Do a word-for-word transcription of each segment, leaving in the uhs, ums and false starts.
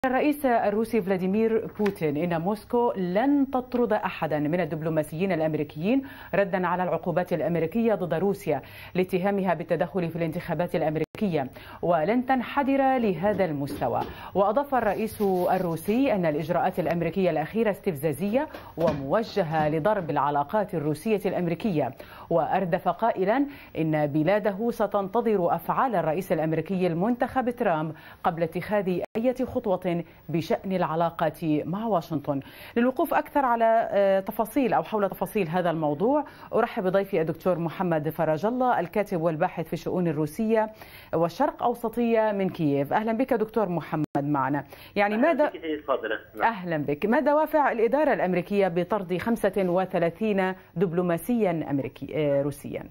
الرئيس الروسي فلاديمير بوتين إن موسكو لن تطرد أحدا من الدبلوماسيين الأمريكيين ردا على العقوبات الأمريكية ضد روسيا لاتهامها بالتدخل في الانتخابات الأمريكية، ولن تنحدر لهذا المستوى. وأضاف الرئيس الروسي أن الإجراءات الأمريكية الأخيرة استفزازية وموجهة لضرب العلاقات الروسية الأمريكية، وأردف قائلا إن بلاده ستنتظر أفعال الرئيس الأمريكي المنتخب ترامب قبل اتخاذ أي خطوة بشأن العلاقات مع واشنطن. للوقوف أكثر على تفاصيل أو حول تفاصيل هذا الموضوع أرحب بضيفي الدكتور محمد فرج الله، الكاتب والباحث في الشؤون الروسية والشرق أوسطية من كييف. أهلا بك دكتور محمد معنا. يعني ماذا أهلا بك ما دوافع الإدارة الأمريكية بطرد خمسة وثلاثين دبلوماسيا أمريكي روسيا؟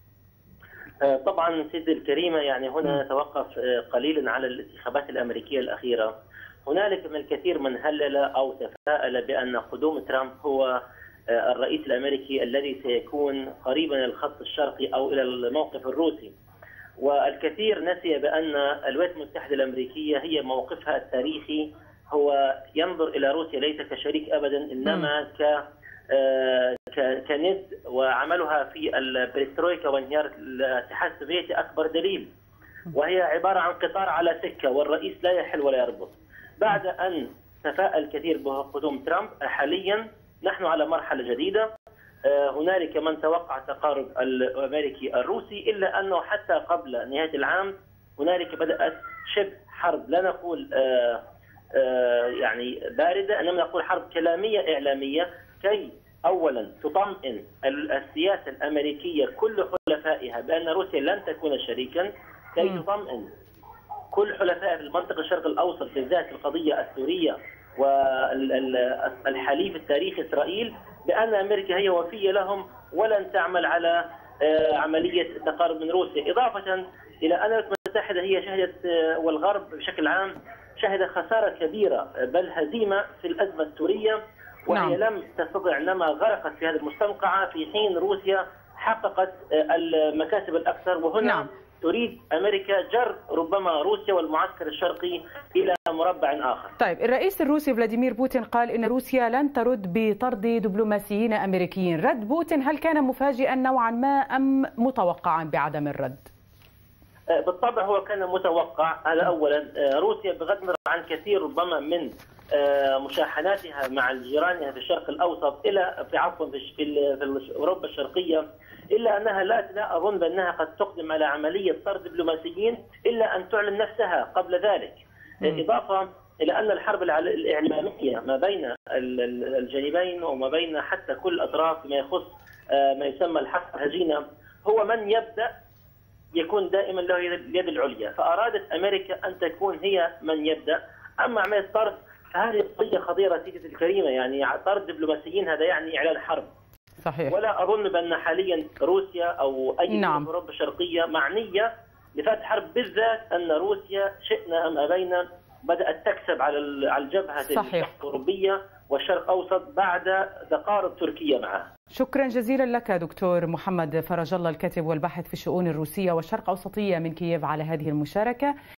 طبعا سيدي الكريمة، يعني هنا نتوقف قليلا على الانتخابات الأمريكية الأخيرة. هنالك من الكثير من هلل أو تفاءل بأن قدوم ترامب هو الرئيس الأمريكي الذي سيكون قريبا إلى الخط الشرقي أو إلى الموقف الروسي، والكثير نسي بأن الولايات المتحدة الأمريكية هي موقفها التاريخي هو ينظر إلى روسيا ليس كشريك أبدا، إنما ك كند، وعملها في البريسترويكا وانهيار الاتحاد السوفيتي أكبر دليل، وهي عبارة عن قطار على سكة والرئيس لا يحل ولا يربط. بعد أن تفاءل كثير بقدوم ترامب، حاليا نحن على مرحلة جديدة. هنالك من توقع تقارب الأمريكي الروسي، إلا أنه حتى قبل نهاية العام هنالك بدأت شبه حرب، لا نقول يعني باردة، إنما نقول حرب كلامية إعلامية، كي أولا تطمئن السياسة الأمريكية كل حلفائها بأن روسيا لن تكون شريكا، كي تطمئن كل حلفائها في المنطقة الشرق الأوسط بالذات القضية السورية والحليف التاريخي إسرائيل بأن أمريكا هي وفية لهم ولن تعمل على عملية تقارب من روسيا. إضافة إلى أن الولايات المتحدة هي شهدت والغرب بشكل عام شهد خسارة كبيرة بل هزيمة في الأزمة السورية، وهي نعم. لم تستطع، إنما غرقت في هذه المستنقعة، في حين روسيا حققت المكاسب الأكثر. وهنا نعم. تريد أمريكا جر ربما روسيا والمعسكر الشرقي إلى مربع آخر. طيب، الرئيس الروسي فلاديمير بوتين قال إن روسيا لن ترد بطرد دبلوماسيين أمريكيين. رد بوتين هل كان مفاجئا نوعا ما أم متوقعا بعدم الرد؟ بالطبع هو كان متوقع. هذا أولا. روسيا بغض النظر عن كثير ربما من مشاحناتها مع جيرانها في الشرق الأوسط إلى في عفوا في, في أوروبا الشرقية، إلا أنها لا لا أظن بأنها قد تقدم على عملية طرد دبلوماسيين إلا أن تعلن نفسها قبل ذلك. م. إضافة إلى أن الحرب الإعلامية ما بين الجانبين وما بين حتى كل الأطراف ما يخص ما يسمى الحرب الهجينة، هو من يبدأ يكون دائما له اليد العليا، فأرادت أمريكا أن تكون هي من يبدأ. أما عملية الطرد فهذه قضية خطيرة سيدتي الكريمة، يعني طرد دبلوماسيين هذا يعني إعلان حرب. صحيح. ولا أظن بأن حاليا روسيا أو أي نعم. في أوروبا الشرقية معنية لفتح حرب، بالذات أن روسيا شئنا أم أبينا بدأت تكسب على على الجبهة الأوروبية والشرق الأوسط بعد تقارب تركيا معها. شكرا جزيلا لك دكتور محمد فرج الله، الكاتب والباحث في الشؤون الروسية والشرق أوسطية من كييف، على هذه المشاركة.